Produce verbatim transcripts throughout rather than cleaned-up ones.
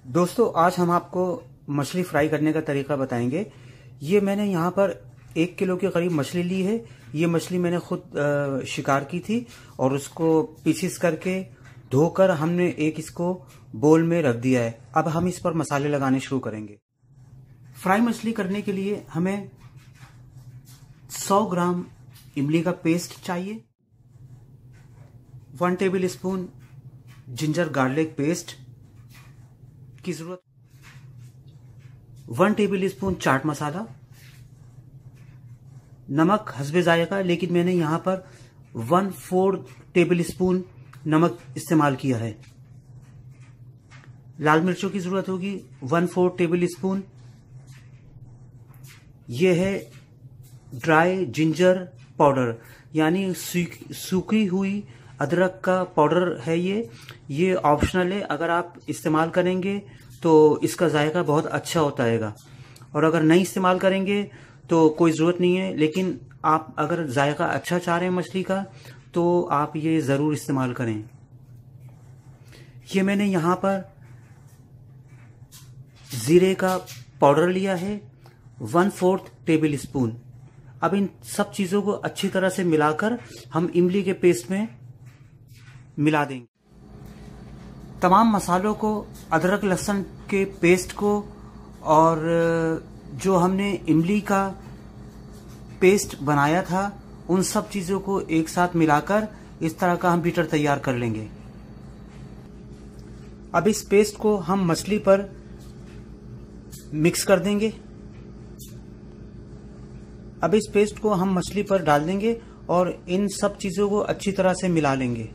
दोस्तों, आज हम आपको मछली फ्राई करने का तरीका बताएंगे। ये मैंने यहाँ पर एक किलो के करीब मछली ली है। ये मछली मैंने खुद शिकार की थी और उसको पीसीस करके धोकर हमने एक इसको बोल में रख दिया है। अब हम इस पर मसाले लगाने शुरू करेंगे। फ्राई मछली करने के लिए हमें सौ ग्राम इमली का पेस्ट चाहिए, one tablespoon ginger garlic paste की जरूरत, one tablespoon chaat masala, नमक हस्बे जायका, लेकिन मैंने यहां पर वन फोर्थ टेबल स्पून नमक इस्तेमाल किया है। लाल मिर्चों की जरूरत होगी वन फोर्थ टेबल स्पून। यह है ड्राई जिंजर पाउडर, यानी सूखी हुई अदरक का पाउडर है। ये ये ऑप्शनल है। अगर आप इस्तेमाल करेंगे तो इसका जायका बहुत अच्छा होता है, और अगर नहीं इस्तेमाल करेंगे तो कोई ज़रूरत नहीं है। लेकिन आप अगर जायका अच्छा चाह रहे हैं मछली का तो आप ये ज़रूर इस्तेमाल करें। ये मैंने यहाँ पर ज़ीरे का पाउडर लिया है, वन फोर्थ टेबल स्पून। अब इन सब चीज़ों को अच्छी तरह से मिलाकर हम इमली के पेस्ट में मिला देंगे। तमाम मसालों को, अदरक लहसुन के पेस्ट को और जो हमने इमली का पेस्ट बनाया था उन सब चीज़ों को एक साथ मिलाकर इस तरह का हम बीटर तैयार कर लेंगे। अब इस पेस्ट को हम मछली पर मिक्स कर देंगे। अब इस पेस्ट को हम मछली पर डाल देंगे और इन सब चीज़ों को अच्छी तरह से मिला लेंगे।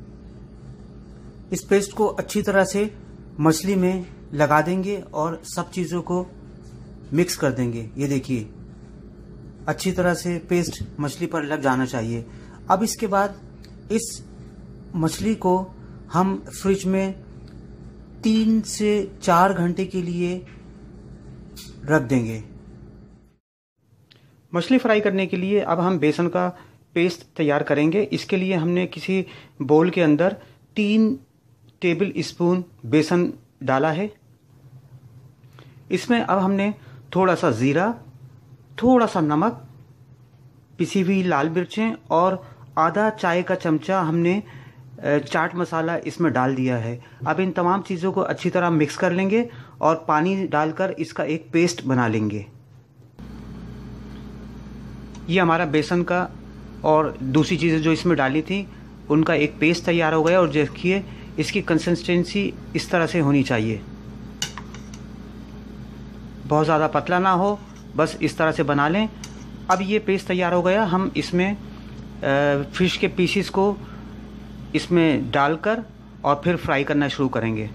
इस पेस्ट को अच्छी तरह से मछली में लगा देंगे और सब चीज़ों को मिक्स कर देंगे। ये देखिए, अच्छी तरह से पेस्ट मछली पर लग जाना चाहिए। अब इसके बाद इस मछली को हम फ्रिज में तीन से चार घंटे के लिए रख देंगे। मछली फ्राई करने के लिए अब हम बेसन का पेस्ट तैयार करेंगे। इसके लिए हमने किसी बोल के अंदर तीन टेबल स्पून बेसन डाला है। इसमें अब हमने थोड़ा सा जीरा, थोड़ा सा नमक, पिसी हुई लाल मिर्चें और आधा चाय का चमचा हमने चाट मसाला इसमें डाल दिया है। अब इन तमाम चीज़ों को अच्छी तरह मिक्स कर लेंगे और पानी डालकर इसका एक पेस्ट बना लेंगे। ये हमारा बेसन का और दूसरी चीज़ें जो इसमें डाली थी उनका एक पेस्ट तैयार हो गया। और देखिए, इसकी कंसिस्टेंसी इस तरह से होनी चाहिए, बहुत ज़्यादा पतला ना हो, बस इस तरह से बना लें। अब ये पेस्ट तैयार हो गया। हम इसमें फ़िश के पीसीस को इसमें डालकर और फिर फ्राई करना शुरू करेंगे।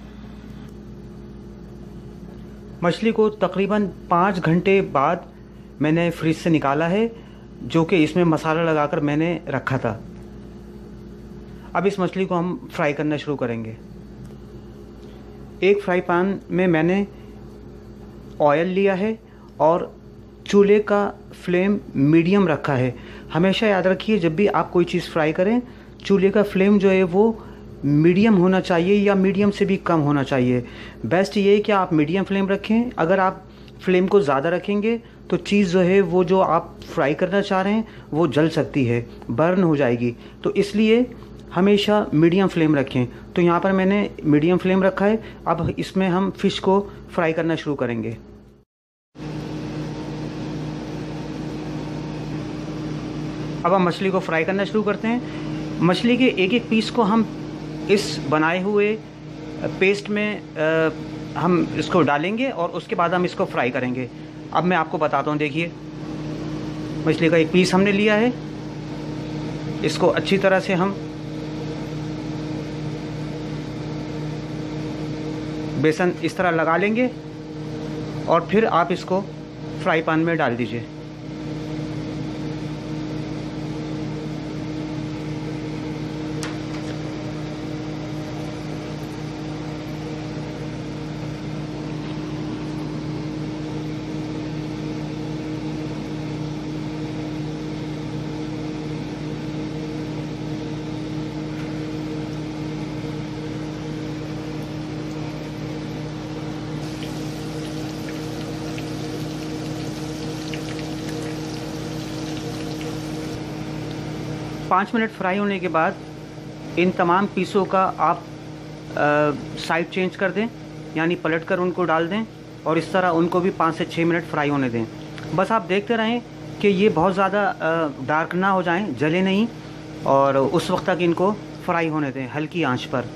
मछली को तकरीबन पाँच घंटे बाद मैंने फ्रिज से निकाला है, जो कि इसमें मसाला लगाकर मैंने रखा था। अब इस मछली को हम फ्राई करना शुरू करेंगे। एक फ्राई पैन में मैंने ऑयल लिया है और चूल्हे का फ्लेम मीडियम रखा है। हमेशा याद रखिए, जब भी आप कोई चीज़ फ्राई करें, चूल्हे का फ्लेम जो है वो मीडियम होना चाहिए या मीडियम से भी कम होना चाहिए। बेस्ट ये है कि आप मीडियम फ्लेम रखें। अगर आप फ्लेम को ज़्यादा रखेंगे तो चीज़ जो है वो जो आप फ्राई करना चाह रहे हैं वो जल सकती है, बर्न हो जाएगी। तो इसलिए हमेशा मीडियम फ्लेम रखें। तो यहाँ पर मैंने मीडियम फ्लेम रखा है। अब इसमें हम फ़िश को फ्राई करना शुरू करेंगे। अब हम मछली को फ्राई करना शुरू करते हैं। मछली के एक एक पीस को हम इस बनाए हुए पेस्ट में आ, हम इसको डालेंगे और उसके बाद हम इसको फ्राई करेंगे। अब मैं आपको बताता हूँ। देखिए, मछली का एक पीस हमने लिया है। इसको अच्छी तरह से हम बेसन इस तरह लगा लेंगे और फिर आप इसको फ्राई पैन में डाल दीजिए। पाँच मिनट फ्राई होने के बाद इन तमाम पीसों का आप साइड चेंज कर दें, यानी पलट कर उनको डाल दें और इस तरह उनको भी पाँच से छः मिनट फ्राई होने दें। बस आप देखते रहें कि ये बहुत ज़्यादा डार्क ना हो जाएं, जले नहीं, और उस वक्त तक इनको फ्राई होने दें हल्की आंच पर।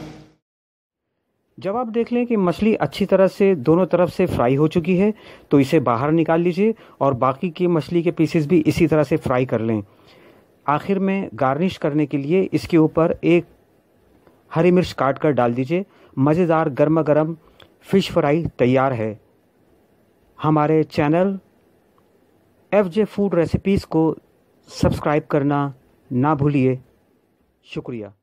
जब आप देख लें कि मछली अच्छी तरह से दोनों तरफ से फ्राई हो चुकी है तो इसे बाहर निकाल लीजिए और बाकी की मछली के पीसेस भी इसी तरह से फ्राई कर लें। आखिर में गार्निश करने के लिए इसके ऊपर एक हरी मिर्च काट कर डाल दीजिए। मज़ेदार गर्मा गर्म फ़िश फ्राई तैयार है। हमारे channel F J food recipes को सब्सक्राइब करना ना भूलिए। शुक्रिया।